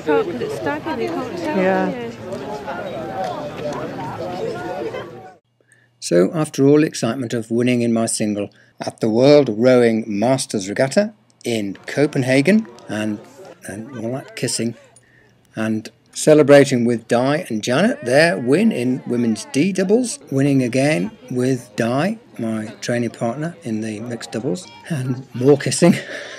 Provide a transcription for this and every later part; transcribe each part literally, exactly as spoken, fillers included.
can't, because it's staggering, you can't tell, Yeah. can you? So, after all the excitement of winning in my single at the World Rowing Masters Regatta in Copenhagen, and, and all that kissing, and celebrating with Di and Janet their win in women's D doubles, winning again with Di, my training partner in the mixed doubles, and more kissing.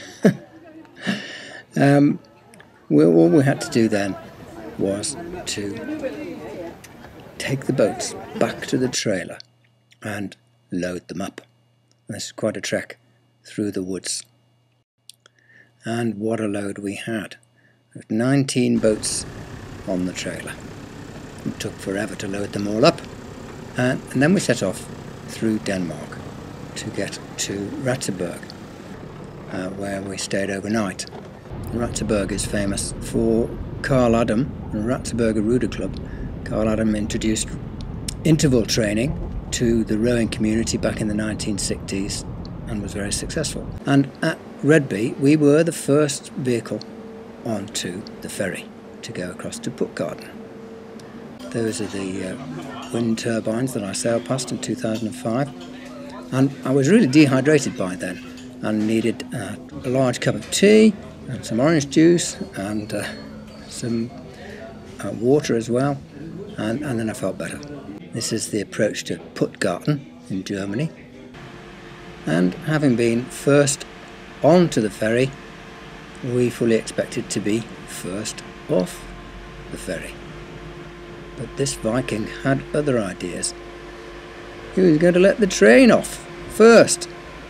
um, we, all we had to do then was to take the boats back to the trailer and load them up. This is quite a trek through the woods. And what a load we had. nineteen boats on the trailer. It took forever to load them all up. And, and then we set off through Denmark to get to Ratzeburg, uh, where we stayed overnight. Ratzeburg is famous for Carl Adam and Ratzeburger Ruder Club. Carl Adam introduced interval training to the rowing community back in the nineteen sixties and was very successful. And at Redby, we were the first vehicle onto the ferry to go across to Puttgarden. Those are the uh, wind turbines that I sailed past in two thousand five. And I was really dehydrated by then and needed uh, a large cup of tea and some orange juice and uh, some uh, water as well. And, and then I felt better. This is the approach to Puttgarden in Germany. And having been first onto the ferry, we fully expected to be first off the ferry. But this Viking had other ideas. He was going to let the train off first.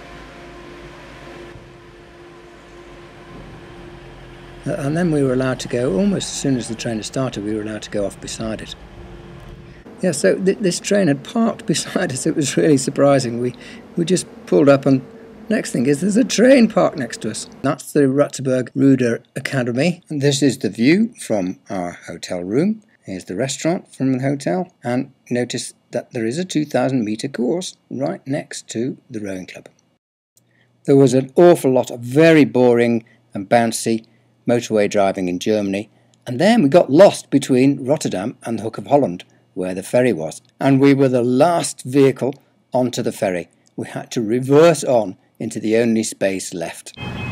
And then we were allowed to go, almost as soon as the train had started, we were allowed to go off beside it. Yeah, so th this train had parked beside us. It was really surprising. We, we just pulled up and next thing is there's a train parked next to us. That's the Ratzeburg Ruder Academy. And this is the view from our hotel room. Here's the restaurant from the hotel. And notice that there is a two thousand metre course right next to the rowing club. There was an awful lot of very boring and bouncy motorway driving in Germany. And then we got lost between Rotterdam and the Hook of Holland, where the ferry was. And we were the last vehicle onto the ferry. We had to reverse on into the only space left.